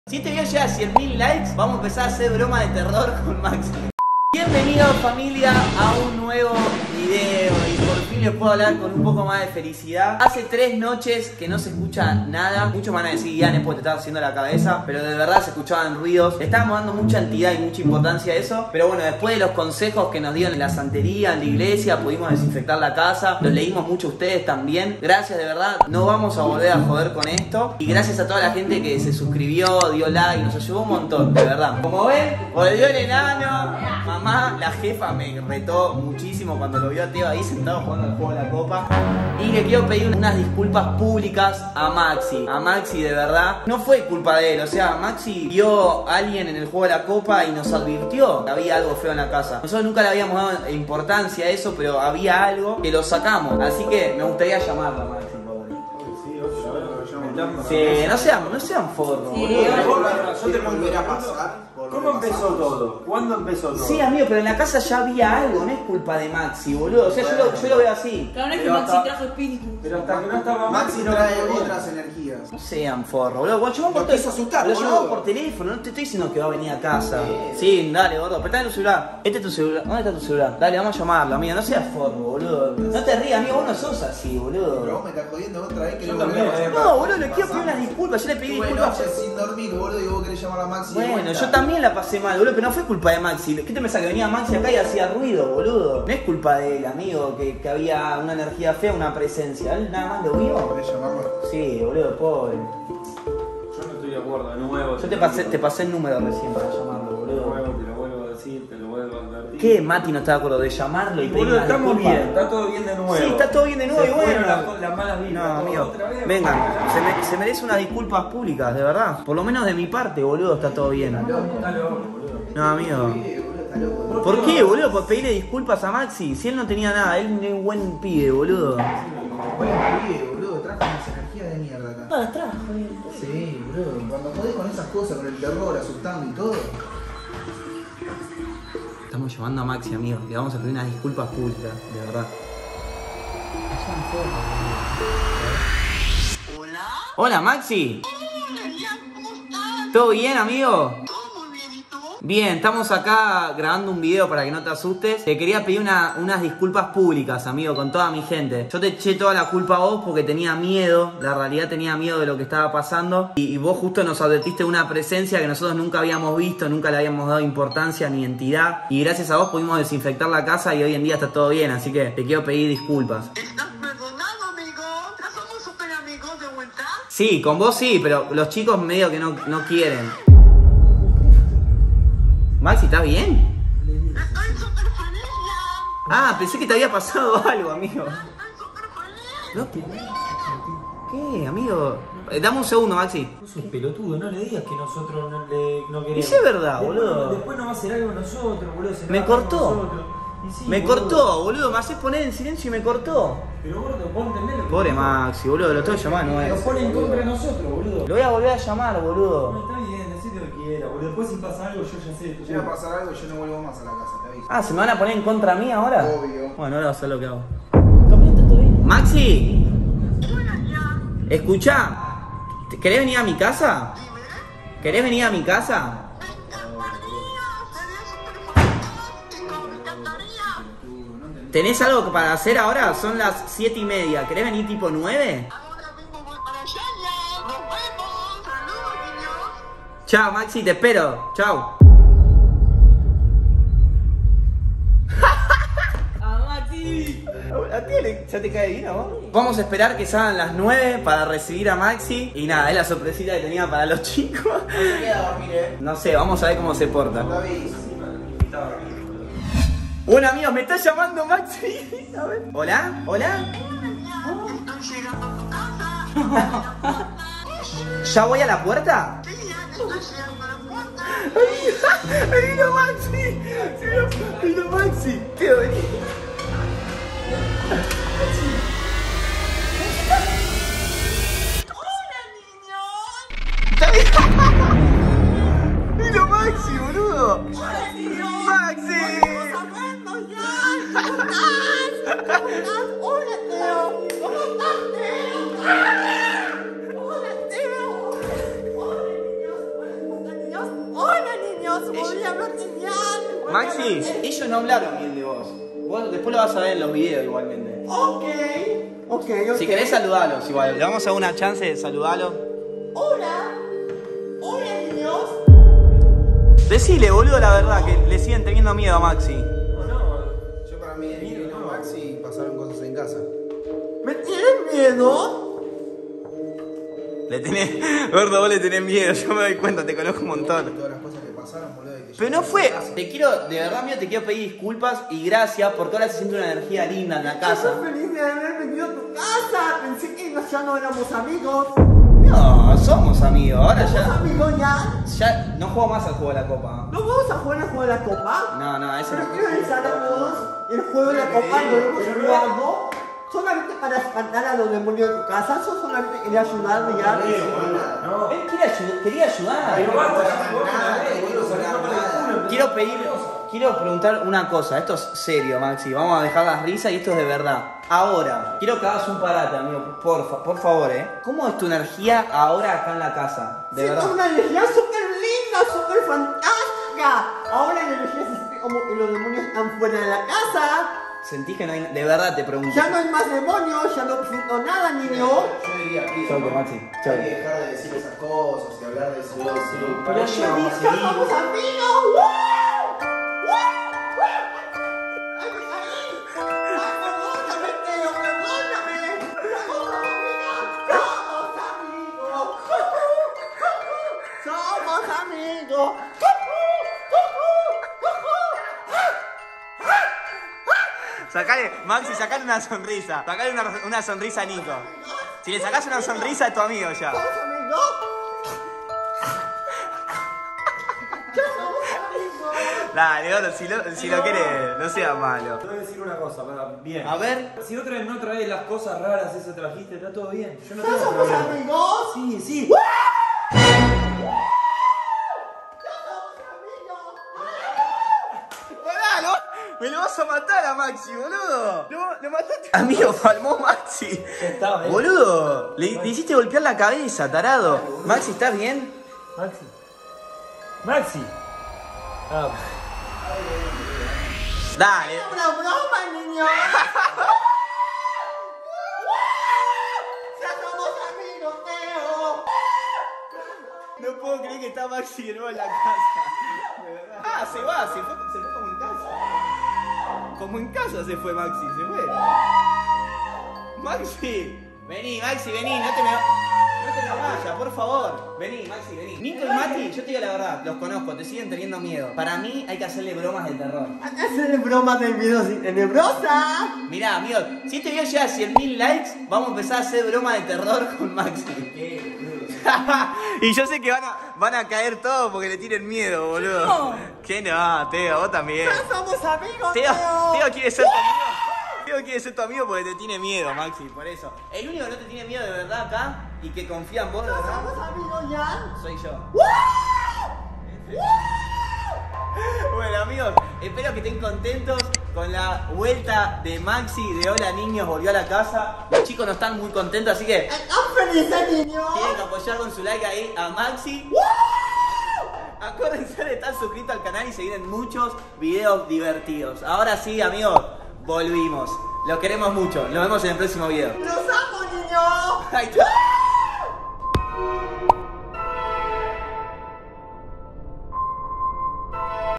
Si este video llega a 100.000 likes, vamos a empezar a hacer broma de terror con Maxi. Bienvenidos familia a un nuevo video y por fin les puedo hablar con un poco más de felicidad. Hace 3 noches que no se escucha nada. Muchos van a decir, Ian, es porque te estás haciendo la cabeza, pero de verdad se escuchaban ruidos. Le estábamos dando mucha entidad y mucha importancia a eso. Pero bueno, después de los consejos que nos dieron en la santería, en la iglesia, pudimos desinfectar la casa. Los leímos mucho a ustedes también. Gracias de verdad, no vamos a volver a joder con esto. Y gracias a toda la gente que se suscribió, dio like, nos ayudó un montón, de verdad. Como ven, volvió el enano. Mamá, la jefa, me retó muchísimo cuando lo vio a Teo ahí sentado jugando al juego de la copa. Y le quiero pedir unas disculpas públicas a Maxi. A Maxi, de verdad, no fue culpa de él. O sea, Maxi vio a alguien en el juego de la copa y nos advirtió que había algo feo en la casa. Nosotros nunca le habíamos dado importancia a eso, pero había algo que lo sacamos. Así que me gustaría llamarlo a Maxi. Sí, no sean forros, sí, boludo. Yo te volveré a pasar. ¿Cómo empezó todo? ¿Cuándo empezó todo? Sí, amigo, pero en la casa ya había algo, no es culpa de Maxi, boludo. O sea, yo lo veo así. Claro, no es que Maxi trajo espíritu. Pero hasta que no estaba Maxi trae otras energías. No sean forros, boludo. Lo llamamos por teléfono, no te estoy diciendo que va a venir a casa. Sí, dale, gordo, apretá tu celular. Este es tu celular. ¿Dónde está tu celular? Dale, vamos a llamarlo, amigo. No seas forro, boludo. No te rías, amigo, vos no sos así, boludo. Pero vos me estás jodiendo otra vez que yo lo también. No, boludo, le quiero pedir unas disculpas. Yo le pedí disculpas. Tuve noches sin dormir, boludo, y vos querés llamar a Maxi. Bueno, yo también la pasé mal, boludo, pero no fue culpa de Maxi. ¿Qué te pensás que venía Maxi acá y hacía ruido, boludo? No es culpa de él, amigo, que había una energía fea, una presencia. Él nada más lo vio. ¿Querés llamarlo? Sí, boludo, pobre. Yo no estoy de acuerdo, de nuevo. Yo te pasé el número recién para llamarlo, boludo. Te lo vuelvo a decir, te lo vuelvo a advertir. ¿Qué? Mati no está de acuerdo de llamarlo y pedir Boludo, una estamos disculpa. bien, está todo bien de nuevo. Sí, está todo bien de nuevo y bueno. Las malas vibras. No, amigo, Otra vez. vengan, se merece unas disculpas públicas, de verdad. Por lo menos de mi parte, boludo, está todo bien. Está loco, boludo. No, amigo. Está loco. ¿Por qué, boludo? Por pedirle disculpas a Maxi. Si él no tenía nada, él es un buen pibe, boludo. Buen pibe, boludo, trajo unas energías de mierda acá. No las trajo, Sí, boludo, cuando jodés con esas cosas, con el terror, asustando y todo. Estamos llamando a Maxi, amigo. Le vamos a pedir unas disculpas públicas, de verdad. Hola. Hola, Maxi. Hola, Ian, ¿cómo estás? ¿Todo bien, amigo? Todo muy bien, ¿y tú? Bien, estamos acá grabando un video para que no te asustes. Te quería pedir unas disculpas públicas, amigo, con toda mi gente. Yo te eché toda la culpa a vos porque tenía miedo. La realidad, tenía miedo de lo que estaba pasando. Y vos justo nos advertiste de una presencia que nosotros nunca habíamos visto, nunca le habíamos dado importancia ni entidad. Y gracias a vos pudimos desinfectar la casa y hoy en día está todo bien. Así que te quiero pedir disculpas. ¿Estás perdonado, amigo? ¿Ya somos súper amigos de vuelta? Sí, con vos sí, pero los chicos medio que no quieren. Maxi, ¿estás bien? Estoy súper feliz, Ian. Ah, pensé que te había pasado algo, amigo. Estoy súper feliz. ¿Qué, amigo? Dame un segundo, Maxi. Vos sos pelotudo, no le digas que nosotros no queremos. Y si es verdad, boludo. Después nos va a hacer algo nosotros, boludo. Se Me nos va a hacer cortó. nosotros. Y sí, Me boludo. cortó, boludo. Me haces poner en silencio y me cortó. Pero gordo, vos entendés lo que Pobre pasó. Maxi, boludo. Lo tengo que llamar, no Lo es. pone en contra de nosotros, boludo. Lo voy a volver a llamar, No, boludo. está bien, decite lo que quiera, boludo. Después si pasa algo, yo ya sé. Llega a pasar algo, yo no vuelvo más a la casa, te aviso. Ah, ¿se me van a poner en contra mía ahora? Obvio. Bueno, ahora va a ser lo que hago. Cambiaste todo bien. Maxi, Hola, Ian. escuchá. ¿Querés venir a mi casa? ¿Querés venir a mi casa? Me encantaría. Sería súper fantástico. Me encantaría. ¿Tenés algo para hacer ahora? Son las 7:30. ¿Querés venir tipo 9? Ahora mismo voy para allá, Ian. Nos vemos. Saludos, niños. Chao, Maxi, te espero. Chao. ¡Ah, Maxi! ¿A ti ya te cae bien a vos? Vamos a esperar que salgan las 9 para recibir a Maxi. Y nada, es la sorpresita que tenía para los chicos. Se queda a dormir, No sé, vamos a ver cómo se porta. te aviso. Bueno, amigos, me está llamando Maxi. A ver. ¿Hola? ¿Hola? Estoy llegando a tu casa. ¿Ya voy a la puerta? Sí, Ian, estoy llegando a la puerta. ¡Vino Maxi! ¡Vino Maxi! Tío, vení. Hola, niños. ¡Vino Maxi, boludo! ¡Maxi! Hablando ya. ¿Cómo estás? ¿Cómo estás? Hola, Teo. ¿Cómo estás, Teo? Hola, Teo. Hola, niños. niños! ¡Volví a verte, Jan! Maxi, ellos no hablaron bien de vos. Vos después lo vas a ver en los videos igualmente. Ok. Si querés saludalos igual. Le vamos a dar una chance de saludarlos. Hola, niños. Decile, boludo, la verdad, que le siguen teniendo miedo a Maxi. Yo para mí, vino Maxi y pasaron cosas en casa. ¿Me tienen miedo? Le tenés... Gordo, vos le tenés miedo, yo me doy cuenta, te conozco un montón. Todas las cosas que pasaron, boludo. Que Pero no fue... Te quiero, de verdad mío, te quiero pedir disculpas y gracias porque ahora se siente una energía linda en la casa. Estoy feliz de haber venido a tu casa. Pensé que ya no éramos amigos. No, somos amigos, ahora ¿Somos ya... amigos ya? Ya no juego más al juego de la copa. ¿No vamos a jugar el juego de la copa? No, ese Pero no. quiero avisar a todos, el juego de la copa lo hemos jugado solamente para espantar a los demonios de tu casa. Yo solamente quería ayudar, ya. No. Él quería ayudar. Pero basta, Quiero preguntar una cosa, esto es serio, Maxi, vamos a dejar las risas y esto es de verdad. Ahora, quiero que hagas un parate, amigo, por favor, ¿Cómo es tu energía ahora acá en la casa? De Siento verdad. una energía súper linda, súper fantástica. Ahora la energía se siente como que los demonios están fuera de la casa. ¿Sentís que no hay... De verdad te pregunto. Ya no hay más demonios, ya no siento nada, niño. Yo diría, pibe, Chau, Maxi, hay chau. que dejar de decir esas cosas y hablar de eso. Pero yo dije... ¡Ya somos amigos! ¡Woo! ¡Woo! ¡Woo! ¡Ay, me caí! ¡Ay, perdóname, Teo, perdóname! ¡Somos amigos! Sacale, Maxi, sacale una sonrisa. Sacale una sonrisa a Nico. Si le sacás una sonrisa es tu amigo ya. ¡Somos amigos! ¡Ya somos amigos! Dale, Gordo, si lo querés, no sea malo. Te voy a decir una cosa, bien. A ver. Si otra vez no traes las cosas raras esas trajiste, está todo bien. Yo no ¡Ya tengo somos problema. amigos! Sí, sí. Pará, me lo vas a matar a Maxi, boludo. Lo mataste. Amigo, palmó Maxi. Ya está, Boludo, le hiciste golpear la cabeza, tarado. Maxi, ¿estás bien? Maxi. Maxi. Ah, Dale. ¡Una broma, niño! ¡Ya somos amigos, Teo! No puedo creer que está Maxi de nuevo en la casa. De verdad. Ah, se fue como en casa. Como en casa se fue Maxi, se fue. Maxi, vení, Maxi, vení, no te me vayas, por favor. Vení, Maxi, vení. Nico y Mati, yo te digo la verdad, los conozco, te siguen teniendo miedo. Para mí hay que hacerle bromas de terror. Hay que hacerle bromas de videos y tenebrosa. Mirá, amigos, si este video llega a 100.000 likes, vamos a empezar a hacer bromas de terror con Maxi. Y yo sé que van a caer todos porque le tienen miedo, boludo. No. ¿Qué no, Teo? Vos también. ¡Ya somos amigos, Teo Teo! quiere ser tu amigo. Teo quiere ser tu amigo porque te tiene miedo, Maxi, por eso. El único que no te tiene miedo de verdad acá y que confía en vos de ¡Ya verdad somos amigos ya! soy yo. Bueno, amigos, espero que estén contentos con la vuelta de Maxi de Hola Niños, volvió a la casa. Los chicos no están muy contentos, así que ¡Están felices, niños! tienen que apoyar con su like ahí a Maxi. Acuérdense de estar suscritos al canal y seguir en muchos videos divertidos. Ahora sí, amigos, volvimos. Los queremos mucho. Nos vemos en el próximo video. ¡Los amo, niños! Ahí está.